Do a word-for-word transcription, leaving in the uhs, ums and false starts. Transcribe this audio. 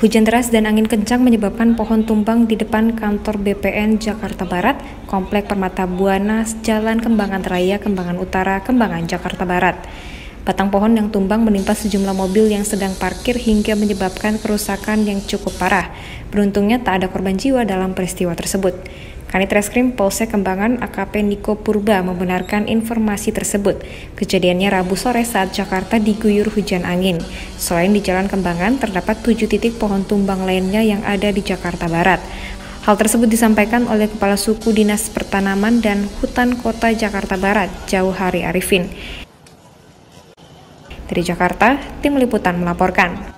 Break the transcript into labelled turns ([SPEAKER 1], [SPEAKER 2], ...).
[SPEAKER 1] Hujan deras dan angin kencang menyebabkan pohon tumbang di depan kantor B P N Jakarta Barat, Komplek Permata Buana, Jalan Kembangan Raya, Kembangan Utara, Kembangan, Jakarta Barat. Batang pohon yang tumbang menimpa sejumlah mobil yang sedang parkir hingga menyebabkan kerusakan yang cukup parah. Beruntungnya tak ada korban jiwa dalam peristiwa tersebut. Kanit Reskrim Polsek Kembangan A K P Niko Purba membenarkan informasi tersebut. Kejadiannya Rabu sore saat Jakarta diguyur hujan angin. Selain di Jalan Kembangan, terdapat tujuh titik pohon tumbang lainnya yang ada di Jakarta Barat. Hal tersebut disampaikan oleh Kepala Suku Dinas Pertanaman dan Hutan Kota Jakarta Barat, Jauhari Arifin. Dari Jakarta, tim liputan melaporkan.